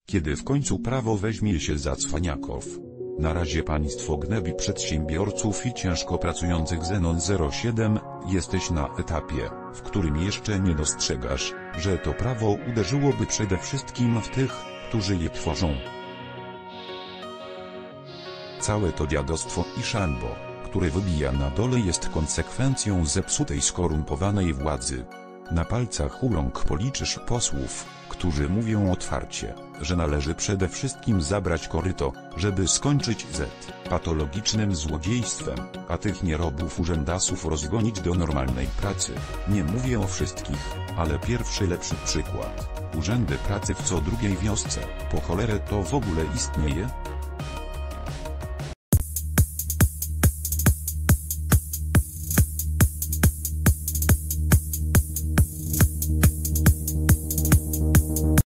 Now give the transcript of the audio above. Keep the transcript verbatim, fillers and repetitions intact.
Kiedy w końcu prawo weźmie się za cwaniaków? Na razie państwo gnębi przedsiębiorców i ciężko pracujących. Zenon zero siedem, jesteś na etapie, w którym jeszcze nie dostrzegasz, że to prawo uderzyłoby przede wszystkim w tych, którzy je tworzą. Całe to dziadostwo i szambo, które wybija na dole, jest konsekwencją zepsutej, skorumpowanej władzy. Na palcach u rąk policzysz posłów, którzy mówią otwarcie, że należy przede wszystkim zabrać koryto, żeby skończyć z patologicznym złodziejstwem, a tych nierobów urzędasów rozgonić do normalnej pracy. Nie mówię o wszystkich, ale pierwszy lepszy przykład. Urzędy pracy w co drugiej wiosce. Po cholerę to w ogóle istnieje?